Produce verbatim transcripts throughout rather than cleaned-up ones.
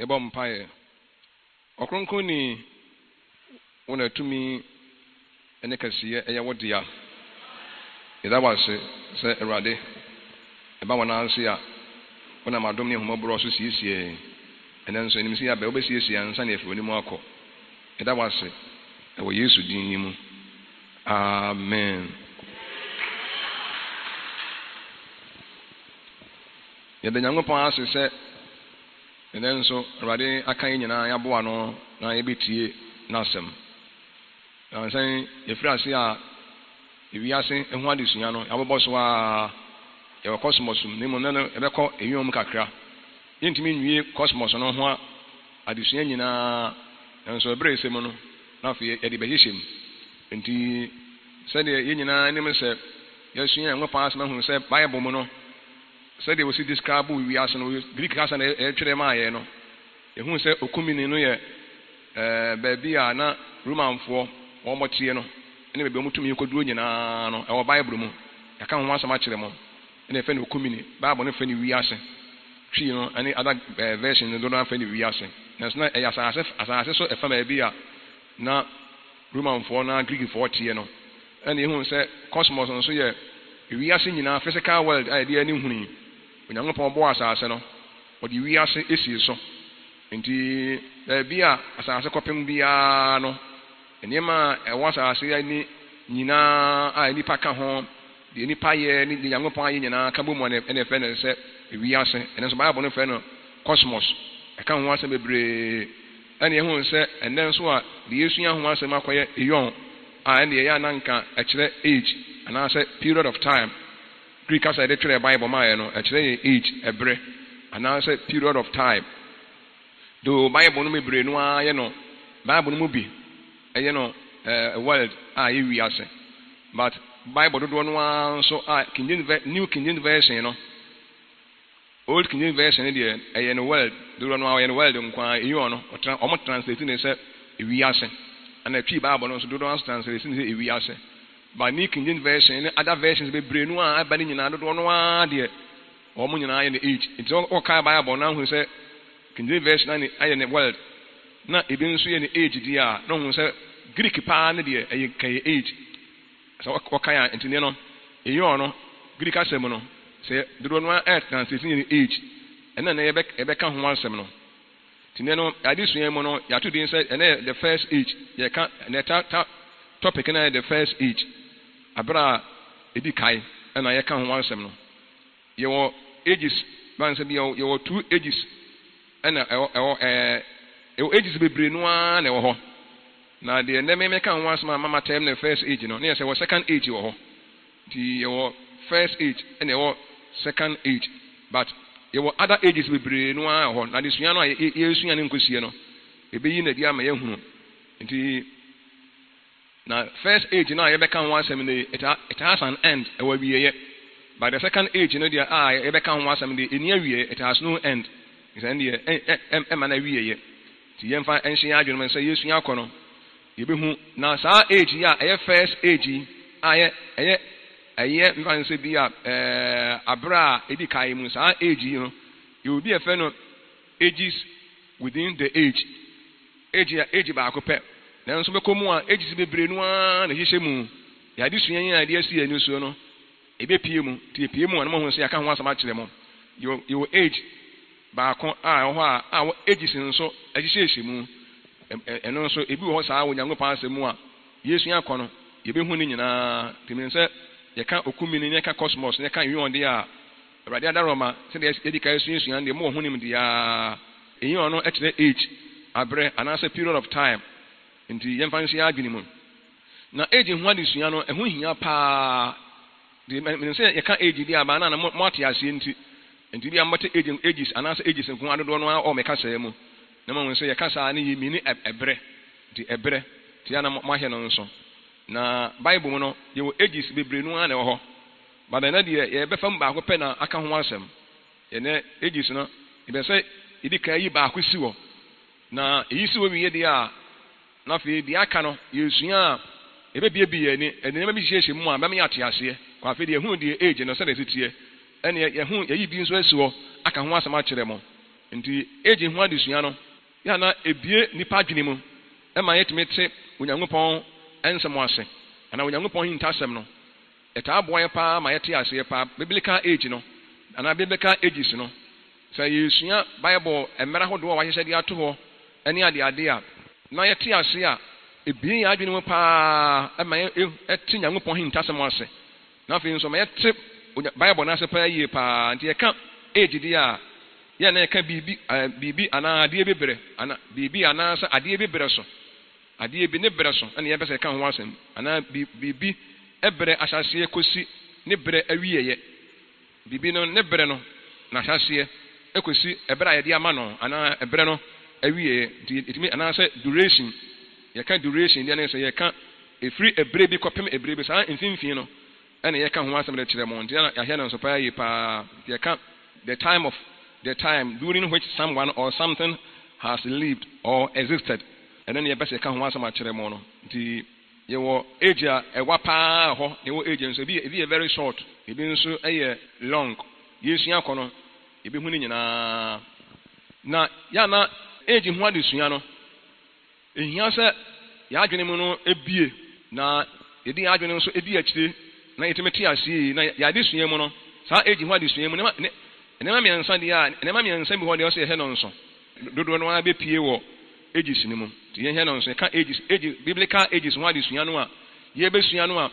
yɛbɔ mpaeɛ ɔkronkron ni wona tumi ene kɛseɛ ɛyɛ wo dea yɛda wase sɛ awurade ɛba wɔ nanse a wona madom ne ahomɔborɔ so siesie ɛnɛ nso anim sɛ yɛabɛ wobɛsiesie ansa ne afiri w'anim akɔ yɛda wase ɛwɔ yesu din yi mu amen yɛda nyankopɔn ase sɛ ɛnɛ nso awurade aka yɛ nyinaa yɛaboa no na yɛbɛtie n'asɛm ansan yɛfiri ase a ewiase ho adesua no yɛabobɔ so a yɛwɔ cosmos mu ne mu no ɛbɛkɔ ewiem kakra yɛntumi nwie cosmos no ho adesua nyinaa nso ɛbrɛ ɛsɛ mu no na afei yɛde bɛhyehyɛ mu nti sɛdeɛ yɛn nyinaa anim sɛ yɛasua Nyankopɔn asɛm ahu sɛ Bible mu no sɛdeɛ wɔsi describe wiase no Greek kasa na ɛtwerɛ maa yɛn no yɛhu sɛ okumini no yɛ ɛɛ baabi a na Romanfoɔ wɔn mɔteɛ no ɛne baabi a wɔtumi kɔduro nyinaa no ɛwɔ Bible mu yɛka ho asɛm akyerɛ mo ɛna yɛfɛ no okumini Bible no fɛ no wiase twi no ɛne other version no dodo afɛ no wiase nanso na ɛyɛ asase asase so ɛfa baabi a na Romanfoɔ na Greekfoɔ teɛ no ɛna yɛhu sɛ cosmos nso yɛ wiase nyinaa physical world a yɛde ani huni Onyankopɔn bɔ asase no ɔde wiase esi so nti baabi a asase kɔpem biara no nneɛma a ɛwɔ asase ani nyinaa a nipa ka ho deɛ nipa yɛ ne deɛ Nyankopɔn ayɛ nyinaa ka bɔ mu ɛna ɛfɛ no sɛ wiase ɛno nso Bible no fɛ no cosmos ɛka ho asɛm bebree ɛna yɛhu sɛ ɛnɛ nso a deɛ yɛsua ho asɛm akɔyɛ eon a ɛna yɛyɛ ananka ɛkyerɛ age anaasɛ period of time Greek kasa yɛde twerɛ Bible maa yɛ no ɛkyerɛ yɛ age ɛbrɛ anaasɛ period of time do Bible no bebree no ara yɛ no Bible no mu bi ɛyɛ no ɛɛ world a yɛ wiase but Bible dodoɔ no ara nso a King James New King James version no Old King James version deɛ ɛyɛ no world dodoɔ no ara yɛ no world nkwa eyi no ɔmo translate ne sɛ ewiase ana twi Bible no nso dodoɔ nso translate ne sɛ ewiase but New King James version ne other versions bebree no a aba ne nyinaa dodoɔ no ara deɛ ɔmo nyinaa yɛ no age nti ɔka Bible no ahu sɛ King James version na ayɛ no world na ebi nso yɛ no age deɛ a na ɔhu sɛ Greek paa ne deɛ ɛyɛ kɛyɛ age sɛ ɔka yɛ nti ne no eyi ɔno Greek asɛm no sɛ dodoɔ no a translate ne age ɛna na yɛbɛka ho asɛm no tine no ade sua mu no yato din sɛ ɛna the first age yɛka ɛna ta ta topic na the first age abra edi kai ɛna yɛka ho asɛm no yɛwɔ ages ban sɛ bi yɛwɔ two ages ɛna ɛwɔ ɛwɔ ɛɛ ɛwɔ ages bebree no a na ɛwɔ hɔ na deɛ ndɛmɛ mɛka ho asɛm a mama tɛm na first age no ne yɛ sɛ wɔ second age wɔ hɔ nti yɛwɔ first age ɛna ɛwɔ second age but yɛwɔ other ages bebree no a hɔ na de sua no a yɛsua ne nkosie no ebeyi na di ama yɛhunu nti na first age no a yɛbɛka ho asɛm no it has an end ɛwɔ wieyɛ but the second age no deɛ a yɛbɛka ho asɛm de ɛni awie it has no end nsan deɛ ɛma na wieyɛ nti yɛmfa ɛnhyɛ adwene mu sɛ yɛsua akɔ no yɛbɛhu na saa age yi a ɛyɛ first age yi a ɛyɛ ɛyɛ ɛyɛ mfa nsɛ bi a ɛɛ abra a edi kae mu saa age yi no yɛwɔ bi ɛfɛ no ages within the age age a age baako pɛ nanso bɛkɔ mu a ages bebree no ara na hyehyɛ mu yɛade sua yi a yɛde asi ani so no ebɛpie mu nti epie mu a na mo ho sɛ yɛaka ho asɛm akyerɛ mo yɛwɔ yɛwɔ age baako a ɛwɔ hɔ a a ages nso ɛhyehyɛhyɛ mu ɛno nso ebi wɔ hɔ saa wɔ Nyankopɔn asɛm mu a yɛsua akɔ no yɛbɛhu ne nyinaa tumi sɛ yɛka okumini ne yɛka cosmos ne yɛka ewion deɛ a awurade adaroma sɛdeɛ yɛdi ka esuasua deɛ mo wɔ ho nim deɛ a eyi ɔno ɛkyerɛ age abrɛ anaasɛ period of time nti yɛmfa nhyɛ adwene mu na age ho adesua no ɛho hia paa de mene sɛ yɛka age deɛ aba na na mo ate aseɛ nti nti bi a mmɔte age ages anaasɛ ages nko adodoɔ no a ɔmɛka sɛɛ mu na mo sɛ yɛka saa ne yɛ mini ɛbrɛ nti ɛbrɛ nti ana mo ahɛ no nso na Bible mu no yɛwɔ ages bebree no a na ɛwɔ hɔ bada na deɛ yɛbɛfa mu baako pɛ na aka ho asɛm yɛnɛ ages no yɛbɛ sɛ yɛdi ka yi baako si wɔ na eyi si wɔ wie deɛ a na afei deɛ aka no yɛsua a yɛbɛbiebie yɛn ani nneɛma bi hyehyɛ mu a bɛma yɛ ate aseɛ kɔ afei deɛ yɛhu deɛ age no sɛdeɛ ɛsi teɛ ɛne yɛhu yɛyi bi nso asi hɔ aka ho asɛm akyerɛ mo nti age ho adesua no ya na ebie nipa adwene mu e ma yetime te onyankopɔn ensem ase ana onyankopɔn hintasem no eta aboa pa ma yete ase pa biblical age no ana biblical ages no sa yesua bible emera hodo wa hyehyɛ de ato ho ani ade ade a na yete ase a ebie ya adwene mu pa e ma eti nyankopɔn hintasem ase na fe nso ma yete bible na se pa yie pa nti yeka age di a ya na yeka bibi bibi ana ade bebere ana bibi ana sa ade bebere so ade bi ne bere so ana yebese ka ho asem ana bibi ebre asase ekosi ne bere awiyeye bibi no ne bere no na asase ekosi ebre ayede ama no ana ebre no awiyeye itimi ana sa duration yeka duration dia na se yeka efiri ebre bi kopem ebre bi sa mfimfin no ana yeka ho asem de kire mo ntia ya hia no so pa yi pa yeka the time of the time during which someone or something has lived or existed and then yebese ka ho asem a kire mo no nti yewo age a ewa pa ho yewo age nso bi e very short e bi nso eye long yesu akono e bi hu ni nyina na ya na age hu adesua no ehia se ya adwene mu no ebie na yedi adwene nso edi akire na yetemeti ase na ya adesua mu no sa age hu adesua mu ne ne ma miensa dia ne ma miensa bi ho de o se he no nso dodo no abie pie wo ages ni mu ti ye no nso ka ages age biblical ages ho adesua no a ye besua no a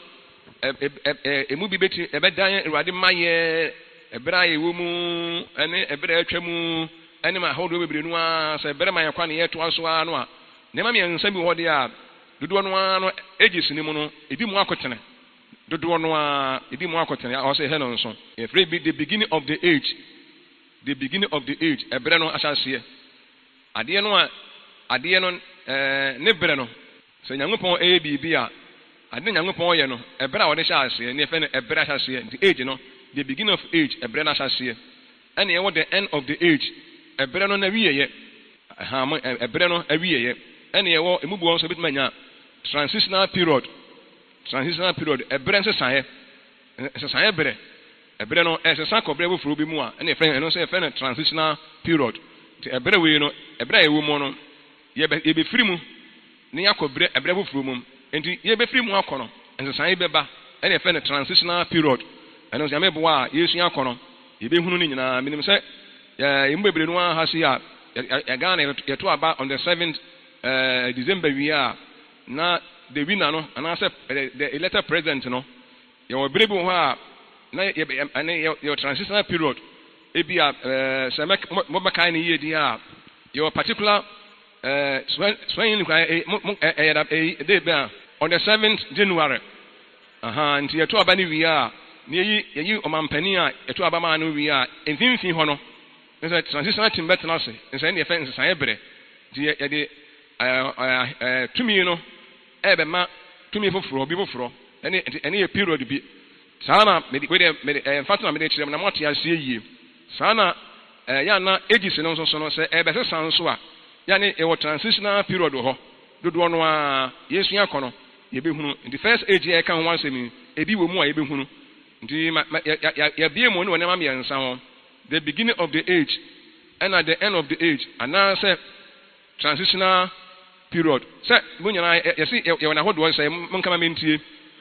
emu bi beti ebedan Awurade maye ebra ye wo mu ene ebra atwa mu ene ma hodo bebre no a se ebra maye kwa ne ye to aso a no a ne ma miensa bi ho de a dodo no a no ages ni mu no ebi mu akotene dodo no a ebi mu akotene o se he no nso if be the beginning of the age the beginning of the age ebra no asase ade no a ade no eh ne bere no se nyankopon e bibi a ade nyankopon ye no ebere a wode sha ase ne fe no ebere sha ase the age no the beginning of age ebere na sha ase ene ye what the end of the age ebere no na wiye ha ebere no awiye ene ye wo emubuo so bitima nya transitional period transitional period ebere nse saye nse saye bere ebere no ese sa ko bere bo furu bi mu a ene fe eno se fe no transitional period ti ebere we no ebere ye wo mu no ye be firi mu ne yakobre ebre fufuru mu enti ye be firi mu akono ensesan be ba ene fe ne transitional period eno se amebo a yesu akono ye be hunu ni nyina minim se ye mbebre no ha se ya ya Ghana ye to aba on the seventh uh, December we are na the winner no and say the elected president no ye obre bi ho a na ye ane ye transitional period e bi a se mo ba kai ni ye di a your particular Uh, so so in on the seventh January aha nti yeto aba ni wi a na yi yi omampani a yeto aba ma no wi a enfimfin ho no nse transitional team bet na se nse ne fe nse san ebre di ye de eh tumi no e be ma tumi foforo bi foforo ene ene ye period bi sana me we de me eh fatuna me de kire na moti ase yie sana eh ya na ages no so so no se e be se san so a yani e wo transitional period ho dodo no a yesu akono ye be hunu the first age e kan ho asemi e bi wo mu a ye be hunu nti ya bie mo ne wonema me yansa ho the beginning of the age and at the end of the age and now say transitional period say bunyana ye see ye wona hodo say mun kama mentie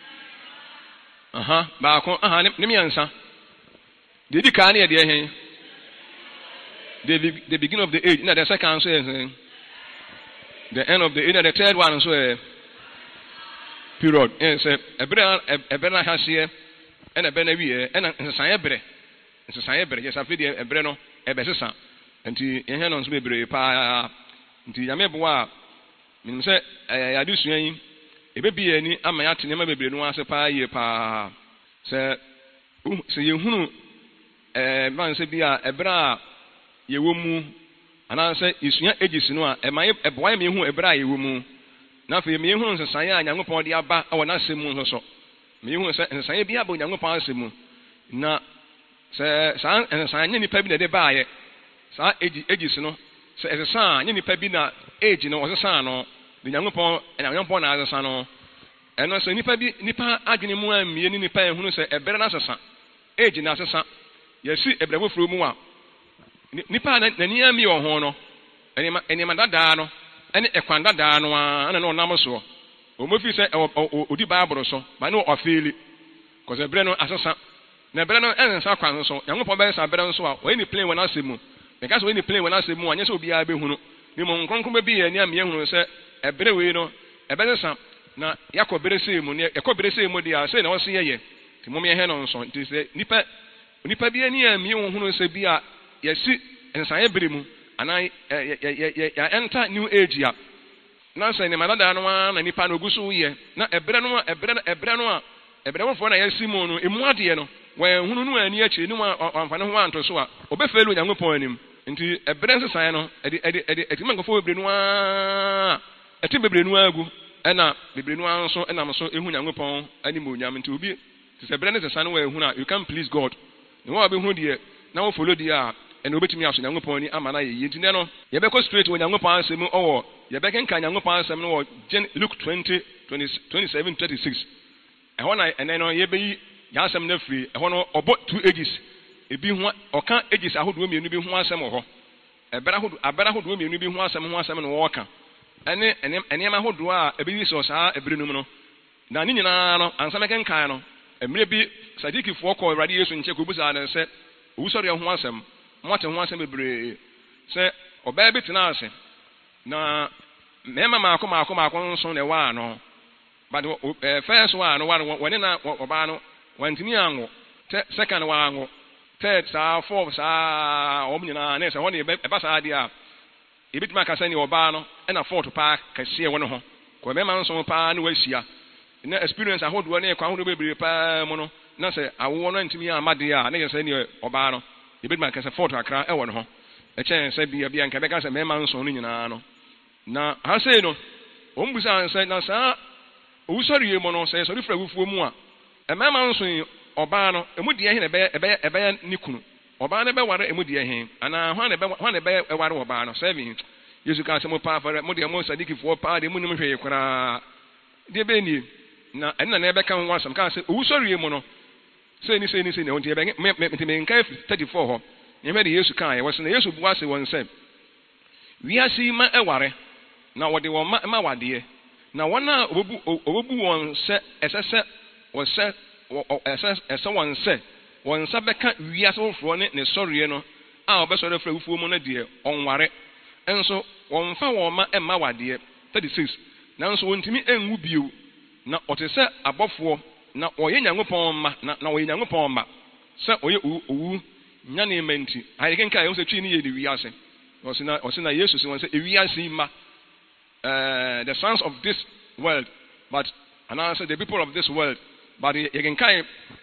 aha ba ko aha ne me yansa de di ka ne ye de hen The, the beginning of the age, no, the second so uh, the end of the age, the third one so uh, period. Yes, a better a better has here and a better we and a sayebre. It's a sayebre. Yes, I feel a breno a besesa. And to Yanos Libre pa to Yameboa. Mean say I do swing a baby any amayat never be no answer pa ye pa. Say, so you who uh, man say be a bra. Ye wo mu ana se isua ages no a e ma e boa me hu ebra ye wo mu na fa me hu nsesan ya Nyankopon de aba a wona asemu nso so me hu nsesan bi aba Nyankopon asemu na se san nsesan nya nipa bi na de ba ye sa age ages no se nsesan nya nipa bi na age no nsesan no de Nyankopon Nyankopon na nsesan no eno se nipa bi nipa adwene mu amie ni nipa ehunu se ebere na nsesan age na nsesan yesi ebra foforo mu a nipa na ni ami wɔ ho no enima enima dadaa no ene ekwan dadaa no a na no nam so o mo fi sɛ odi bible so ba no ofeeli cause ebre no asesa na ebre no ensa kwan so Nyankopɔn bɛ sa ebre so a o ni plane wona asemu because o ni plane wona asemu anya sɛ obi a be hunu ni mo nkronkron be bi ye ni am ye hunu sɛ ebre we no ebe sa na yakɔ bere sɛ mu ne yakɔ bere sɛ mu dia sɛ na wo se ye ti mo me he no nso nti sɛ nipa nipa bi ani am ye hunu sɛ bi a yesi ensan ebere mu ana ya enter new age ya na sɛ ne madada no na nipa no gusu ye na ebre no ebre ebre no a ebre mo fo na yesi mu no emu ade no wɔn hunu no ani akyi ni mu amfane ho anto so a obefelu Nyankopɔn anim nti ebre nsesan no edi edi edi eti mankofo bebre no a eti bebre no agu ɛna bebre no anso ɛnam so ehu Nyankopɔn anim onyam nti obi ti sɛ ebre nsesan no wɔn hunu a you can please God ne wɔn a be hunu die na wo follow die a ɛna obetumi aso Nyankopɔn ni ama na yɛ nti ne no yɛbɛkɔ straight wɔ Nyankopɔn asɛm ɔwɔ yɛbɛkenka Nyankopɔn asɛm no wɔ Luke twenty twenty-seven thirty-six ɛhɔ na ɛnɛ no yɛbɛyi yasɛm na free ɛhɔ no ɔbɔ two ages ebi ho ɔka ages ahodoɔ mmienu bi ho asɛm wɔ hɔ ɛbɛra ahodoɔ abɛra ahodoɔ mmienu bi ho asɛm ho asɛm no wɔka ɛne ɛnɛɛma ahodoɔ a ebi sɔ saa ebire no mu no na ne nyinaa no ansama kenkan no emire bi sadikifoɔ kɔ Awurade Yesu nkyɛ kɔ busa ne sɛ owusɔre ho asɛm mo ate ho asɛm bebree sɛ ɔbaa bi tena ase na mɛma maako maako maako nso na ɛwɔ ano but first one no wɔne na ɔbaa no wantimi ango second one ango third saa fourth saa ɔmo nyinaa ne sɛ hɔ ne ɛba saa deɛ a ebitumi aka sɛ ne ɔbaa no ɛna fourth paa kɛseɛ wɔ ne ho kɔ mɛma nso paa ne wahyia na experience ahodoɔ ne ɛkɔ ahodoɔ bebree paa mu no na sɛ awoɔ no ntumi ama deɛ a ne yɛ sɛ ne ɔbaa no ebitumi aka sɛ fourth akra ɛwɔ ne ho ɛkyɛn sɛ bia bia nka bɛka sɛ mɛma nso no nyinaa no na ha sei no ɔmo bisa sɛ na saa owusɔre yɛ mu no sɛ sɔre fira wufuo mu a ɛmɛma nso ɔbaa no emu deɛ he na ɛbɛyɛ ɛbɛyɛ ɛbɛyɛ ne kunu ɔbaa no bɛware emu deɛ he anaa hwan na ɛbɛ hwan na ɛbɛyɛ ɛware ɔbaa no seven Yesu ka sɛ mo paa fɛrɛ mo deɛ mo sadikifoɔ paa deɛ mo nim hwɛ koraa deɛ bɛyɛ nie na ɛnna na ɛbɛka ho asɛm ka sɛ owusɔre yɛ mu no sɛ ni sɛ ni sɛ ni ɔnti ɛbɛyɛ mɛ mɛ mɛ nka thirty-four hɔ nyɛmɛ de Yesu kaa yɛ wɔsɛ na Yesu bu ase wɔn sɛ wiase ma ɛware na wɔde wɔn ma ma wadeɛ na wɔn a obobu obobu wɔn sɛ ɛsɛ sɛ wɔsɛ ɛsɛ ɛsɛ wɔn sɛ wɔn nsa bɛka wiase foforɔ ne ne sɔreɛ no a ɔbɛsɔre afra wufuo mu no deɛ ɔnware nso wɔmfa wɔn ma ɛmma wadeɛ thirty-six nanso wɔntumi ɛnwu bio na ɔte sɛ abɔfoɔ na ɔyɛ Nyankopɔn ma na na ɔyɛ Nyankopɔn ma sɛ ɔyɛ owu nya ne mma nti ayekenka yɛn sɛ twi ne yɛ de wiase ɔsena ɔsena Yesu sɛ wɔn sɛ ewiase ma uh, the sons of this world but and answer the people of this world but yekenka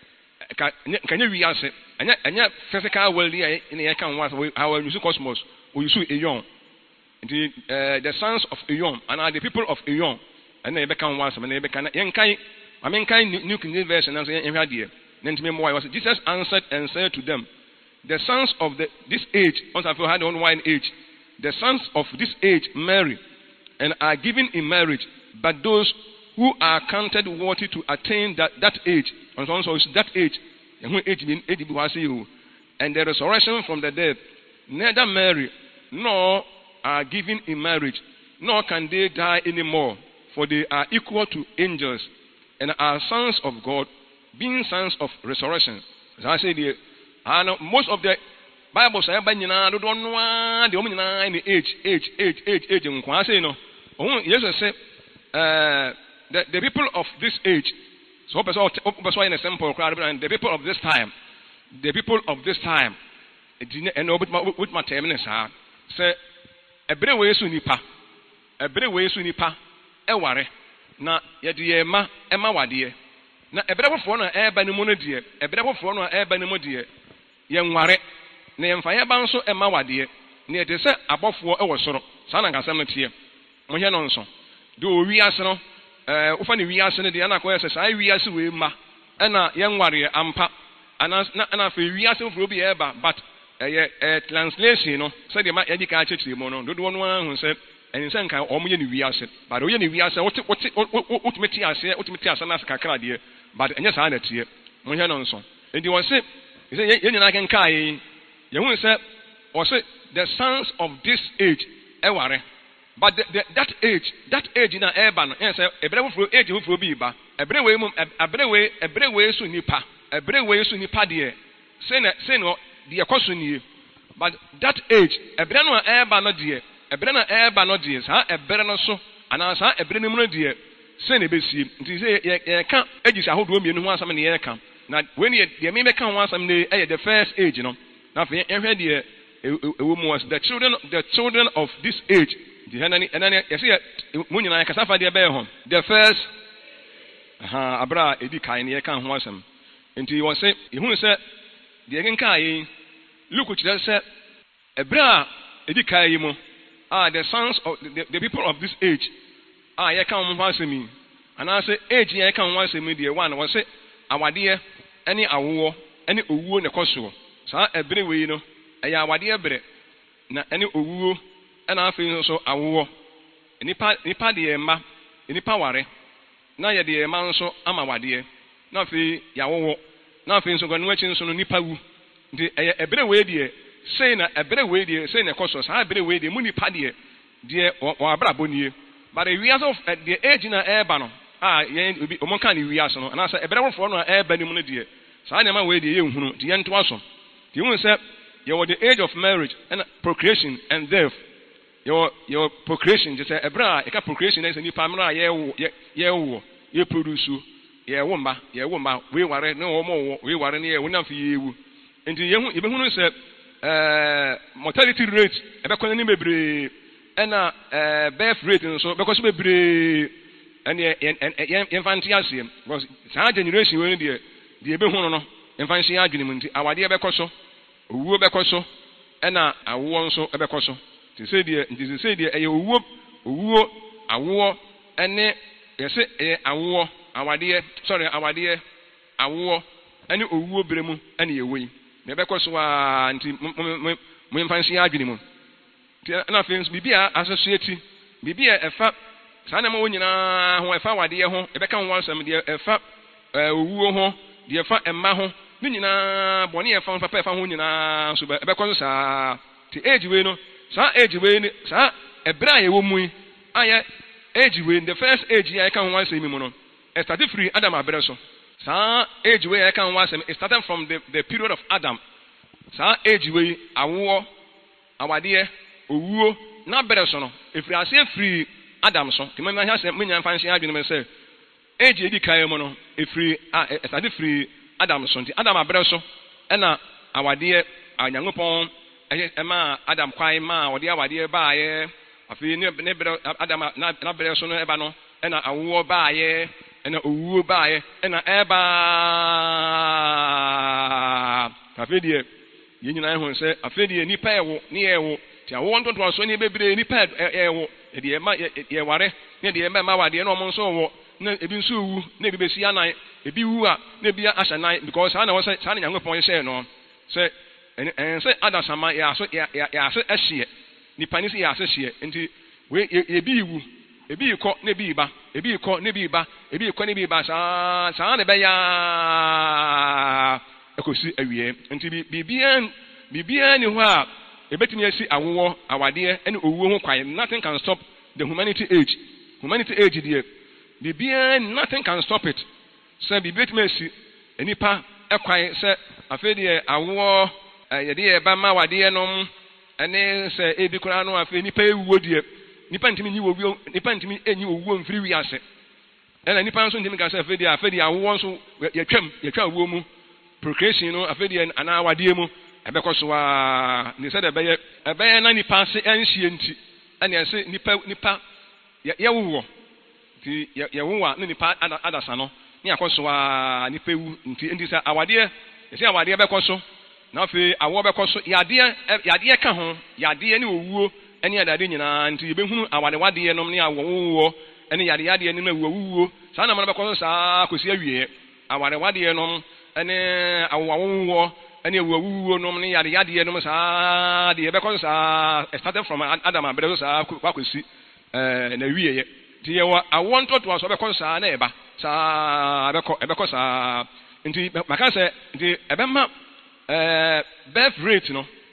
kanya wiase anya anya physical world here in the can was our use cosmos we use eon the uh, the sons of eon and are the people of eon and they become once and they become yenkai I mean kind new King James version and say ehwa de nantime mo was Jesus answered and said to them the sons of the this age once I feel had on wine age the sons of this age marry and are given in marriage but those who are counted worthy to attain that that age and also is that age and age age and the resurrection from the dead neither marry nor are given in marriage nor can they die anymore for they are equal to angels and are sons of God being sons of resurrection as I say the and most of the Bible say ba nyina do don't know the nyina in the age age age age age nkwa say no oh Jesus say uh The, the people of this age, so in a simple crowd, and the people of this time, the people of this time, and with my terminus, say, a better way soon nipa, a better way soon nipa, a worry, na yet ma, Emma Wadia, na a better for no air by the mono dear, a better for no air by the modia, young worry, name fire bounce so Emma Wadia, near the set above four hours, so, son and Cassandra here, Moyanonso, do we ask no? Uh, ufani wiase ne de ana koyɛ sɛ saa wiase we ma ɛna yɛn ware ampa ana ana fe wiase fo bi ɛba but ɛyɛ uh, translation no sɛ de ma yɛdi ka kyekye mu no dodo no ahu sɛ ɛni sɛ nka ɔmo yɛ ne wiase but ɔyɛ ne wiase wote wote wotumeti ase wotumeti ase na kakra deɛ but ɛnyɛ saa na tie mo hɛ no nso enti wɔ se sɛ yɛn nyina kenka yi yɛn hu sɛ or say the sons of this age eware. But the, the, that age, that age in an urban, yes, a brave age who will be ba, a brave way, a brave way, a brave way, so nipa, a brave way, so nipa dear, say no, the question you. But that age, a brand new urban no dear, a brand new urban no dear, a brand so, and answer a brand new dear, say a bisi, it is a can't edges a whole room in one some in the air camp. Now, when you may make one some day, the first age, you know, nothing, and here, a woman was the children, the children of this age. And then you see, when you like a safa dear bear home, the first Abra Edi Kaini can want some. And he was say, who said, the again Kai, look what you said, Abra Edi Kaimo are the sons of the, the people of this age. Ah, I can't want me. And I say, age, I can't want me, dear one. Was say, our dear, any awo, any uwu ne koso. So a very way, you know, a our dear bre, na any uwu. And I feel so a war. Nipa nipa de ma, nipa ware. Na ye de ma nso ama wade. Na fi ya wo. Na fi nso ganu achi nso no nipa wu. Nti ebere we de sei na ebere we de sei na koso sa ebere we de mu nipa de de o abrabo nie. But the years of the age na eba no. Ah ye obi o monka ni years no. Na sa ebere wofo no eba ni mu no de. Sa na ma we de ye nhunu. Ti ye nto aso. Ti hu se ye were the age of marriage and procreation and death. Your your procreation just say ebra e ka procreation is ni pamra ye ye wo ye produce ye wo mba ye wo mba we ware ne wo mo we ware ne ye wo na fi yewu enti ye hu ye be hu say eh mortality rate e be kon ni bebre e na eh birth rate so be ko so bebre and ye ye infant asem because sa generation we ni de de be hu no no infant adwene mu nti awade e be ko so owuo be ko so e na awo nso e be ko so. To say the to say the a whoop, whoop, a war, and yes, a war, our dear, sorry, our dear, a war, and you whoop bremu, any way. Never cause one when fancy argument. Nothing, be associated, be a fat, Sanamona, who I found a dear home, a beckham once, and dear a fat, a woo, dear fat and maho, Nina, Bonia found Papa Hunina, so because the age we know. Sa age we ni sa ebra ye wo mu aya age we the first age I can one say me mo no it started free Adam abere so sa age we I can one say it started from the the period of Adam sa age we awo awade owuo na abere so no efri ase free Adam so ti me nya say me nya fancy adwene me say age edi kai mo no efri it started free Adam so ti Adam abere so e na awade anyangopon Emma Adam kwai ma odi awade ba ye afi ne ne Adam na bere so no eba no e na awo ba ye e na owu ba ye e na eba afi die ye nyina ehun se afi die nipa ewo ne ewo ti awo ntonto so ne bebre nipa ewo e die ma ye ware ne die ma ma wade no mo nso wo na ebi nso wu na ebi besi anan ebi wu a na ebi ahya nan because sa na wo se sa na Nyankopon ye no se and and say Adam sama ya so ya ya so ehye nipa ni se ya so hye nti we e bi wu e bi ko na bi ba e bi ko na bi ba e bi ko na bi ba sa sa na be ya ekosi awie nti bi bibian bibian ni ho a e betimi asi awowo awade ene owuo ho kwan nothing can stop the humanity age humanity age there bibian nothing can stop it say bi betimi asi enipa ekwan say afedie awowo yede e ba ma wade nom ene se ebi kura no afi nipa ewuo die nipa ntimi nyi wo nipa ntimi enyi owuo mfiri wi ase ena nipa nso ntimi ka se afedi afedi awo nso yetwam yetwa awo mu procreation no afedi ana wade mu ebekoso a ni se de beye ebeye na nipa se enhie nti ene se nipa nipa yewo ti yewo a nipa adasa no ni akoso a nipa ewu nti ndi se awade ese awade ebekoso na fe awo bekoso yade yade ka ho yade ni owuo ene yade nyina nti yebehunu awade wade nom ne awowo ene yade yade ni na owuo sa na ma bekoso sa kosi awie awade wade nom ene awowo ene owuo nom ne yade yade nom sa de bekoso sa started from Adam abere sa kwakosi eh na wie ye ti ye wa awon toto so bekoso sa na eba sa beko ebeko sa nti maka se nti ebema Uh, birth rate no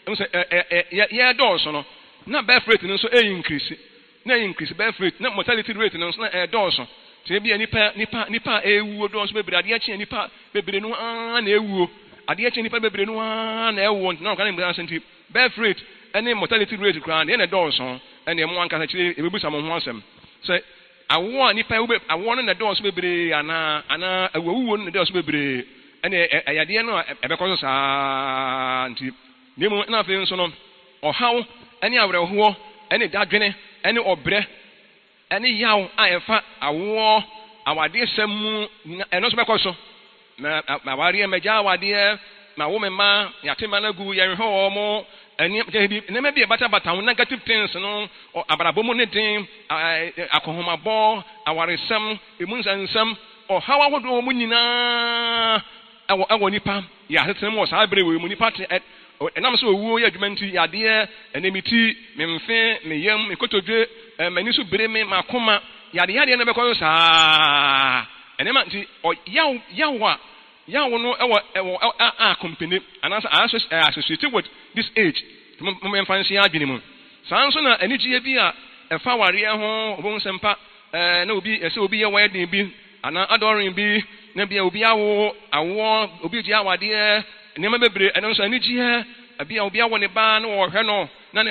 em say eh eh ye dose no na birth rate no so e increase na increase birth rate na mortality rate no so na e dose te bia nipa nipa nipa ewu dose bebre ade achi nipa bebre no a na ewu ade achi nipa bebre no a na ewu na kan mbra senti birth rate any mortality rate kran na dose and e mo anka sa chire ebebusa mo ho asem say awo nipa ewu awo no na dose bebre ana ana ewu no na dose bebre ene ayade no ebekọ sa nti nemu na afi nso no ohaw ene awreho ene dadwene ene obre ene yaw a efa awo awade semu eno so bekọ so na aware meja awade na wo mema yatema na gu yerho mo ene ene me bi bata bata negative things no abarabo ne den akohomabo awaresem emunsansam ohaw ahodo mo nyina awo awo nipa ya hetene mo sa abere we mu nipa te enam so owuo ya adwumanti ya de enemiti memfe meyam ekotodwe mani so bere me makoma ya de ya de na bekọ sa enema nti yaw yawa yawo no ewo ewo a company anasa associated with this age mo emfansi adwene mu sanso na anigye bi a efa ware ho obon sempa na obi ese obi ye wedding bi ana adoring bi na bia obi awo awo obi ji awade nema bebre eno so anigye bia obi awo ne ba na wo hwe no na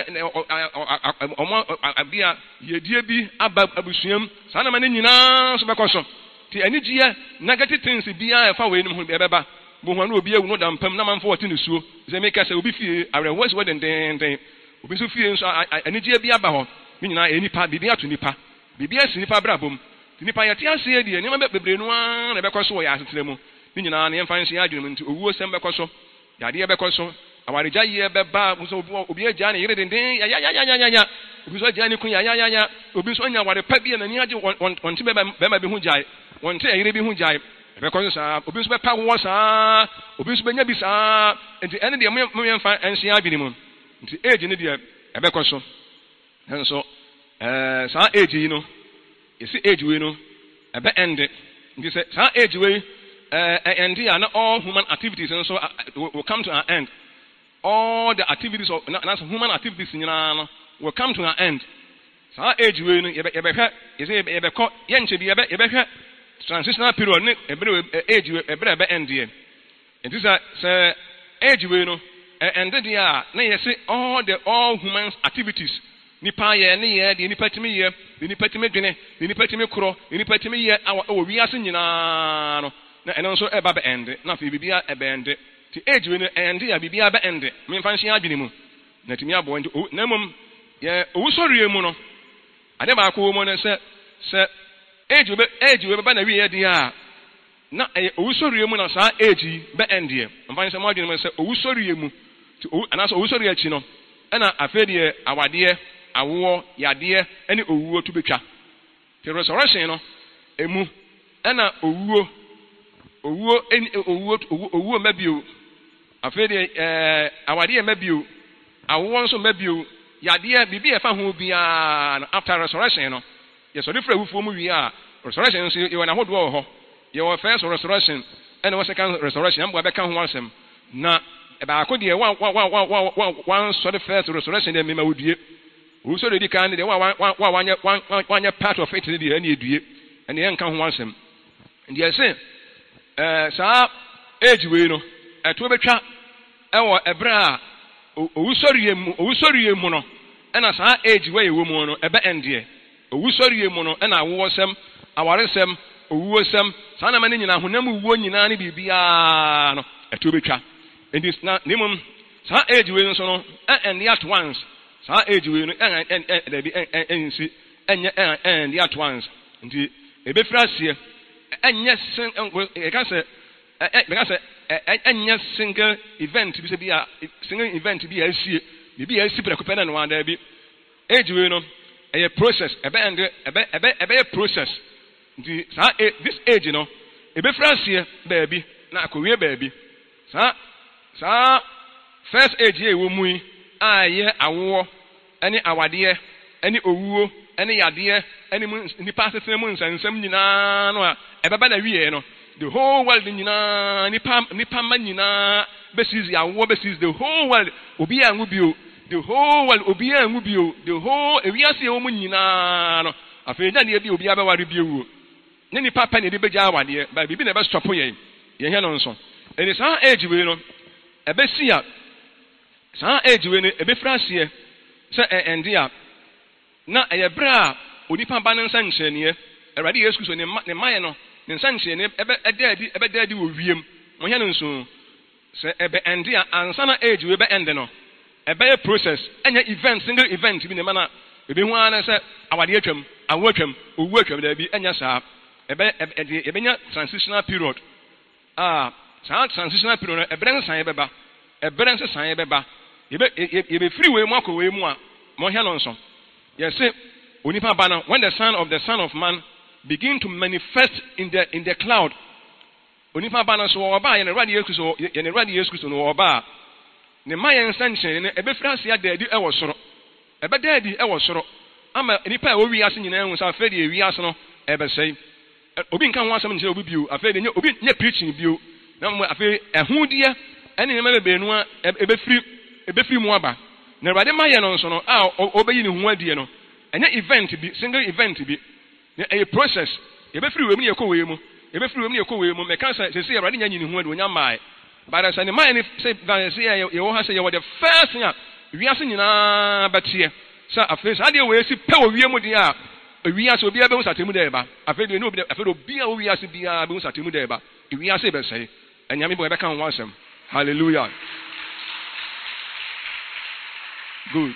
omo bia yedie bi aba abusuam sana ma ne nyina so bekoso ti anigye negative things bia efa we nim ho beba bo ho na obi ewu no dampam na manfo wote ne suo ze make say obi fie awre was we den den den obi so fie so anigye bia ba ho ni nyina enipa bibia to nipa bibia si nipa brabom nipa yati ase die nema bebre no a na bekoso ya asetre mu ni nyina na yemfa nsi adwene mu nti owuo sem bekoso yade ye bekoso awareja ye beba so obi agya ne yire denden ya ya ya ya ya obi so agya ne kun ya ya ya ya obi so anya ware pa bia na ni age wonte beba beba bi hu jai wonte yire bi hu jai bekoso sa obi so bepa wo sa obi so benya bi sa nti ene de mo yemfa nsi adwene mu nti age ne de ebekoso nso eh sa age yi no isi age we no ebe end nti say sa age we eh end ya na all human activities and so will come to an end. All the activities of na human activities nyina no will come to an end. Sa age we no ebe ebe hwe isi ebe ko ye nche bi ebe ebe hwe transitional period ne ebe age we ebe ebe end ye. Nti say say age we no end dia na ye say all the all human activities nipa ye ne ye de nipa timi ye de nipa timi dwene de nipa timi kro de nipa timi ye awo wiase nyina no na eno so eba be end na fe bibia ebe end ti age we no end ya bibia be end me mfa nhia adwene mu na timi abo ndi na mum ye owusorie mu no ade ba ko mu no se se age we age we be na wi ye de a na owusorie mu na sa age be end ye mfa nhia adwene mu se owusorie mu ti anaso owusorie achi no na afedie awade awo yade ene owuo to betwa the resurrection no emu ena owuo owuo eni owuo owuo mabio afede eh awade mabio awo nso mabio yade bibi efa ho bia after resurrection no yes so different wufuo mu wi a resurrection nso ye wana hodo ho ye wo first resurrection ene wo second resurrection am go be kan ho asem na eba akodi one one one one so the first resurrection dem ma wodue wo so dey kan dey wa wa wanya wanya part of it dey na edue ene ye nka ho asem ndiye se eh sa age we no eto betwa ewo ebra owusorie mu owusorie mu no ena sa age we ewo mu no ebe endie owusorie mu no ena awosem awaresem owuosem sa na mane nyina honam wuo nyina ne bibia no eto betwa endi na nimum sa age we no so no end at once sa age we no en en en bi ensi enye en at once nti ebe frasie enye sen e ka se e ka se enye single event bi se bi a single event bi a sie bi a si preko pena no anda bi age we no e process ebe end ebe ebe ebe process nti sa this age no ebe frasie ba bi na akowie ba bi sa sa first age e wo mu aye awo ene awade ene owuo ene yade ene nipa sesene mu nsansam nyina no a ebeba na wiye no the whole world nyina nipa nipa ma nyina basis ya wo basis the whole world obi a ngu bio the whole world obi a ngu bio the whole ewiase wo mu nyina no afi nya ne bi obi a be ware bio wo ne ni papa ne de begya awade ba bibi na be stop ye ye hye no nso eni sa age we no ebe si a sa age we no ebe frase se endi a na eye bra onipa ba ne nsa nhyene Eradi Yesu Kristo ne ne maye no ne nsanche ne ebe edadi ebe dadi wo wiem mo hye no nso se ebe endi ansa na age we be end no ebe process enya event single event bi ne mana ebe hu ana se awade atwam awo atwam owu atwam da bi enya saa ebe ebe ebe nya transitional period ah saa transitional period no ebe nsan ebe ba ebe nsan san ebe ba ebe ebe free we mu akọ we mu a mo hye no nso yes onipa ba no when the son of the son of man begin to manifest in the in the cloud onipa ba no so oba ye ne radi Yesu so ye ne radi Yesu so no oba ne mayen sanchen ne ebe frase ya daadi e wo soro ebe daadi e wo soro ama onipa e wo wi ase nyina hu sa afedi e wi ase no ebe sei obi nka ho asem nche obi bio afedi nye obi nye preaching bio na mo afedi ehudie ene ne ma be nu a ebe free ebe free mu aba ne radi mayen no so no a obeyi ne hu adie no enya event bi single event bi a process ebe free we mu ye ko we mu ebe free we mu ye ko we mu me kan say say Erade nya nyini hu ade onya mai but as any mai say say ye wo ha say ye the first nya wiase nyina batie sa afes ade we si pe wo wie mu de a wiase obi abe usatemu de ba afede no obi afede obi a wo wiase bia be usatemu de ba wiase be say enyame bo ebe kan ho asem hallelujah good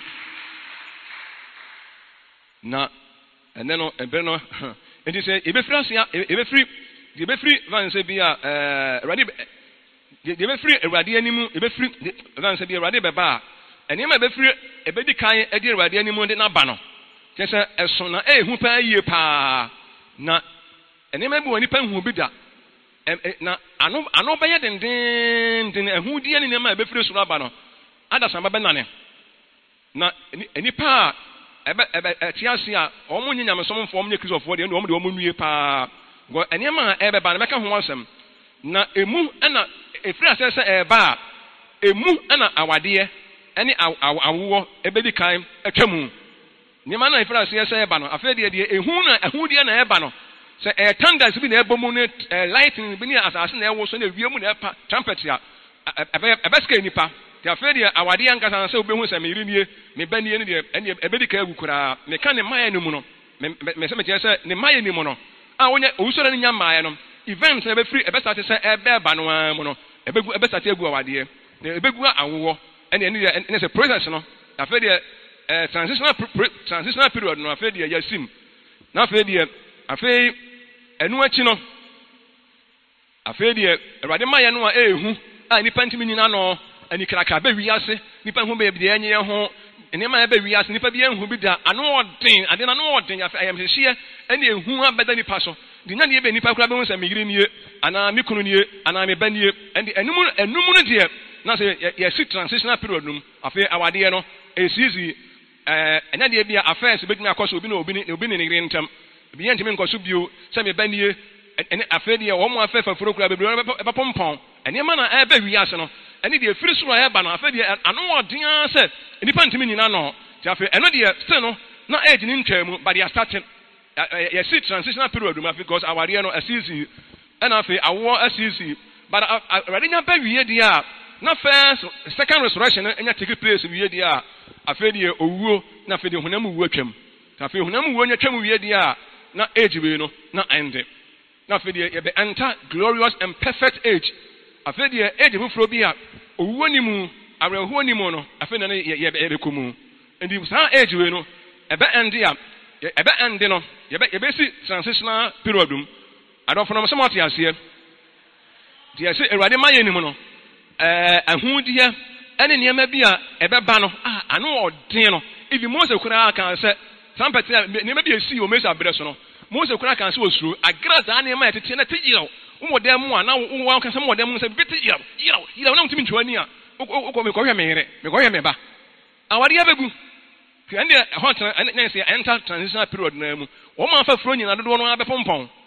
na and then ebe no enti say ebe free asia ebe free ebe free van say bia eh Erade ebe free Erade animu ebe free van say bia Erade be ba enima ebe free ebe di kan e di Erade animu de na ba no kese eso na ehu pa yie pa na enima bi woni pa hu bi da na ano ano be ye denden den ehu di ani nema ebe free so ba no adasa ba be nane na enipa ebe ebe tiase a omo nyanyam som fo omo nye Kristofo de omo de omo nue pa go enema ebe ba na meka ho asem na emu na efiri asese eba emu na awade ene awo ebe di kan atwamu nyama na efiri asese eba no afa de de ehu na ehu de na eba no se e thunders bi na ebomu ne lightning bi ni asase na ewo so na wiem na epa trumpet a ebe ebe ska nipa ti afedi awade ankasa na se obehu se me yirie me banie ne de ebe di ka agukura me ka ne maye no mu no me se me kire ne maye ni mu no a wonye owusoro ne nya maye no event na ebe free ebe start se ebe ba no mu no ebe gu ebe start egu awade ne ebe gu awowo ene ne ne se process no afedi eh transitional transitional period no afedi yasim na afedi afei enu achi no afedi Erade maye no a ehu a nipa ntimi nyina no ani kraka be wiase nipa hu be de enye ho enema be wiase nipa bi enhu bi da ano odin ade na no odin ya ayam hye ene ehu abeda nipa so de nya ne be nipa kura be hu se migiri nie ana me kunu nie ana me banie ende enum enum no de na se ye sit transitional period num afi awade no esizi eh enya de bia affairs betumi akoso obi na obi ni obi ni ngiri ntam bi ye ntimi nkoso bio se me banie ene afi de wo mo afa fafuro kura be be pompon enema na ebe wiase no ene de free soro eba no afa de ano odin se nipa ntimi nyina no ti afa eno de se no na age ni ntwamu but they starting ye see transitional period ma because our year no asisi ena afa awo asisi but already nya ba wiye de a na first second resurrection enya take place wiye de a afa de owuo na afa de honam wuo atwam ta afa honam wuo nya twam wiye de a na age we no na end na afa de ye be enter glorious and perfect age afa de age fufuro bi a owuo ni mu awerɛhoɔ ni mu no afa na ye be komu ndi sa age we no ebe end a ebe end no ye be ye be si transitional period um adofo no so mate ase dia se Erade maye ni mu no eh ahudie ene niam bi a ebe ba no ah ano odin no ibi Mose kura kan se trumpet niam bi esi o Mose abre so no Mose kura kan se osuro agrada niam a tete na tejiro umodem mu ana wo kan se modem mu se beti yira yira yira na mutimi ntwani a ukọ me kọhwe mere me kọhwe me ba awade abegu ande hot na se enter transitional period na mu wo ma fa fro nyina dodo no abepompon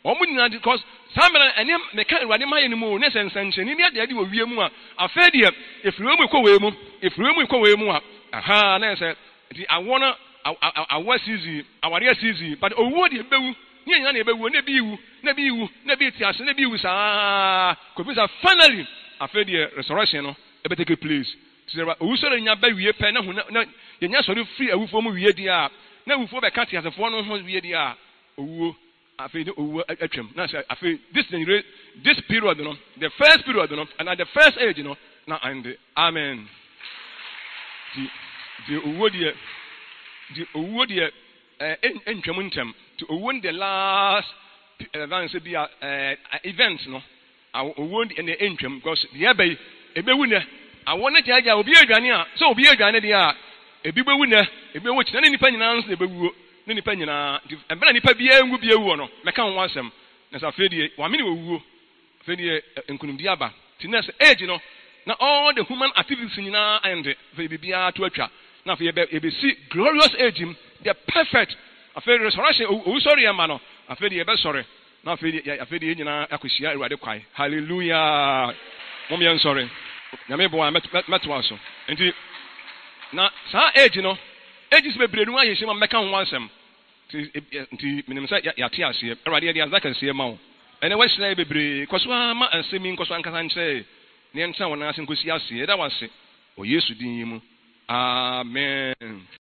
omu nyina because samena ene meka Awurade maye no mu ne sensencheni ne ade de wo wie mu a afa de efiri mu kɔ we mu efiri mu kɔ we mu a aha na say the awona awa sizi aware sizi but owu de bewu ne nyina na bewu ne bi iwu ne bi iwu ne bi tiase ne bi iwu saa ko bi sa finally afa de resurrection no e be take place sira owu so nya ba wie pɛ na hu na yenya sɔre free awufo mu wie di a na awufo be ka tiasefo no ho wie di a owu afa de owu atwam na say afa this this period no the first period no and at the first age no na and amen the the owu de the owu de entwam ntem to owu the last event say be event no owu de the entwam because the ebe ebewu ne awon na jaja obi adwane a so obi adwane de a ebi bewu ne ebi wo kyina ne nipa nyina nso ne bewuo ne nipa nyina embena nipa bia engu bia wu no meka ho asem na sa fedie wa me ne wuo fedie enkunumdi aba tinese age no na all the human activities nyina and fe bia to atwa na fe ebe see glorious age the perfect afedie resurrection o sorry am no afedie ebe sorry na afedie afedie nyina akosia Awurade kwai hallelujah mom yan sorry nyame bo metwa so enti na sa age no age is bebre nu ayehye ma meka ho ansem nti minim sa ya te ase Awurade de azaka se ma wo ene wa hyira bebre koso ma ansemi nkoso ankasa nche ne ntan wona ase nkosi ase da wase o Yesu din mu amen.